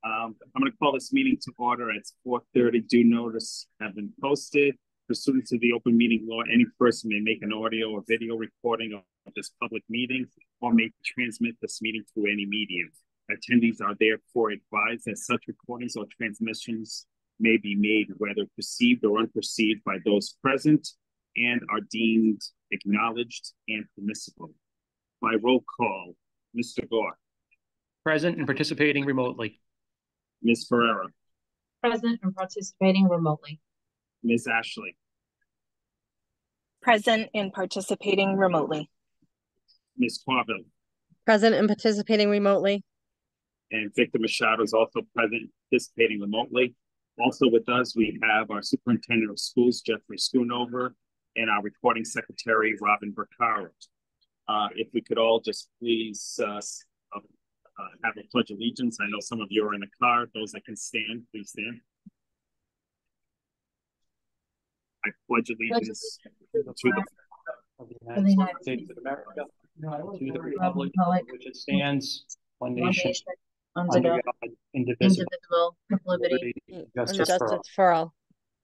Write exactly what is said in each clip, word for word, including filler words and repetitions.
Um, I'm going to call this meeting to order at four thirty. Due notice have been posted. Pursuant to the open meeting law, any person may make an audio or video recording of this public meeting or may transmit this meeting through any medium. Attendees are therefore advised that such recordings or transmissions may be made whether perceived or unperceived by those present and are deemed acknowledged and permissible. By roll call, Mister Gore. Present and participating remotely. Miz Ferreira. Present and participating remotely. Miz Ashley. Present and participating remotely. Miz Quaville. Present and participating remotely. And Victor Machado is also present, participating remotely. Also with us, we have our Superintendent of Schools, Jeffrey Schoonover, and our Recording Secretary, Robin Bercaro. Uh, if we could all just please uh, uh, have a pledge of allegiance. I know some of you are in the car. Those that can stand, please stand. I pledge allegiance to the, of the United, United States of America, to the republic for which it stands, one nation, under God, indivisible, indivisible, with liberty and Justice, justice, justice for all. for all.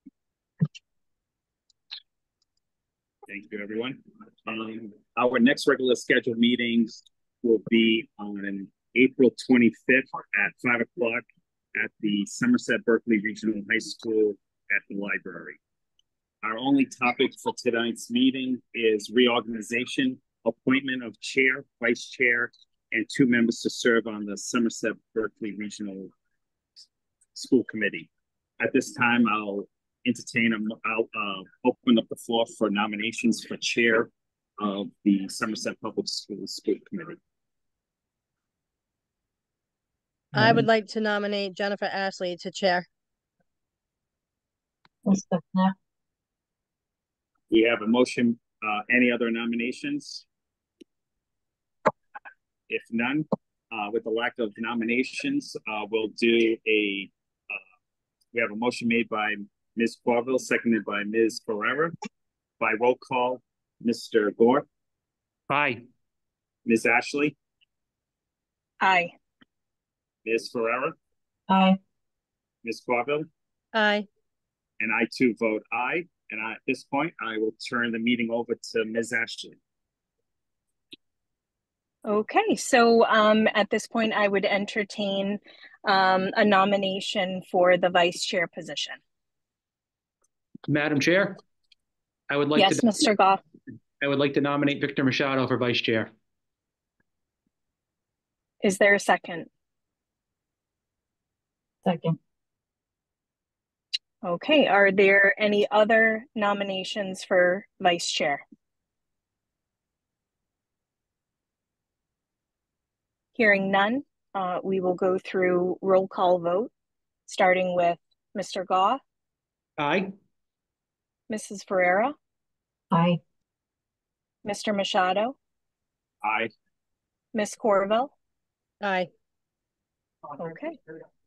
Thank you, everyone. Um, our next regular scheduled meetings will be on April twenty-fifth at five o'clock at the Somerset Berkeley Regional High School at the library. Our only topic for tonight's meeting is reorganization, appointment of chair, vice chair, and two members to serve on the Somerset Berkeley Regional School Committee. At this time, I'll entertain, I'll uh, open up the floor for nominations for chair of the Somerset Public Schools School Committee. I would like to nominate Jennifer Ashley to chair. We have a motion. Uh, any other nominations? If none, uh, with the lack of nominations, uh, we'll do a, uh, we have a motion made by Miz Quaville, seconded by Miz Ferreira. By roll call, Mister Gore. Aye. Miz Ashley. Aye. Miz Ferreira. Aye. Miz Quaville. Aye. And I too vote aye. And I, at this point, I will turn the meeting over to Miz Ashley. Okay, so um, at this point, I would entertain um, a nomination for the vice chair position. Madam Chair, I would like yes, to Mister Goff. I would like to nominate Victor Machado for vice chair. Is there a second? Second. Okay, are there any other nominations for vice chair? Hearing none, uh, we will go through roll call vote, starting with Mister Goff. Aye. Missus Ferreira. Aye. Mister Machado. Aye. Miz Corville. Aye. Okay.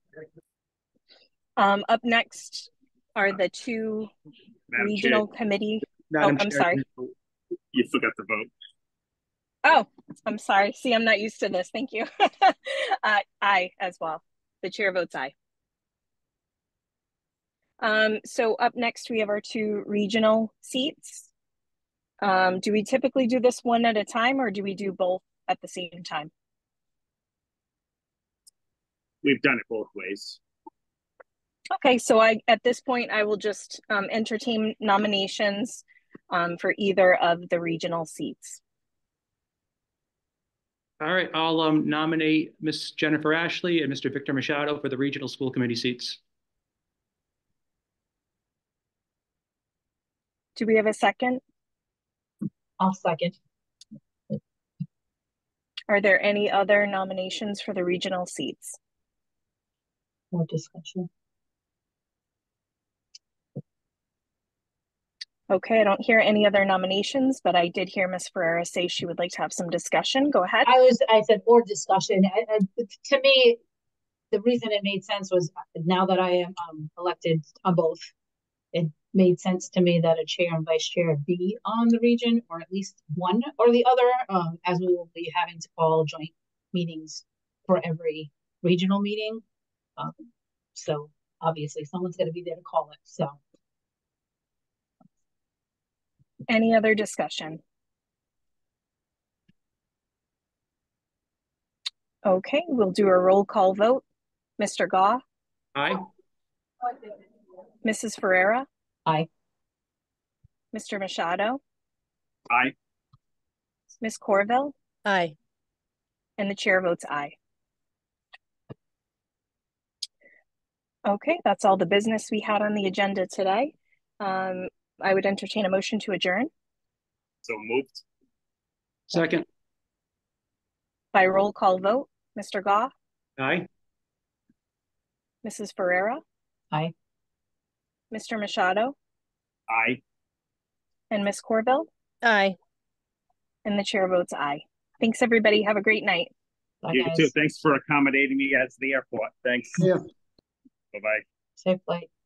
Um, up next are the two Madam regional Chair. committee. Madam oh, I'm Chair, sorry. You forgot to vote. Oh, I'm sorry. See, I'm not used to this. Thank you. uh, aye as well. The chair votes aye. Um, so up next, we have our two regional seats. Um, do we typically do this one at a time or do we do both at the same time? We've done it both ways. Okay, so I at this point, I will just um, entertain nominations um, for either of the regional seats. All right, I'll um, nominate Miss Jennifer Ashley and Mister Victor Machado for the regional school committee seats. Do we have a second? I'll second. Are there any other nominations for the regional seats? No discussion. Okay, I don't hear any other nominations, but I did hear Miz Ferreira say she would like to have some discussion. Go ahead. I was, I said, or discussion. I, I, to me, the reason it made sense was now that I am um, elected on both, it made sense to me that a chair and vice chair be on the region, or at least one or the other, um, as we will be having to call joint meetings for every regional meeting. Um, so obviously someone's gonna be there to call it, so. Any other discussion? Okay, we'll do a roll call vote. Mister Goff, Aye. Missus Ferreira, Aye. Mister Machado, Aye. Miz Corville, Aye. and the chair votes aye. Okay, that's all the business we had on the agenda today. Um, I would entertain a motion to adjourn. So moved. Second. By roll call vote, Mister Goff, Aye. Missus Ferreira, Aye. Mister Machado, Aye. and Miz Corville, Aye. and the chair votes aye. Thanks, everybody. Have a great night. Bye, You guys. too. Thanks for accommodating me at the airport. Thanks. Yeah. Bye-bye. Safe flight.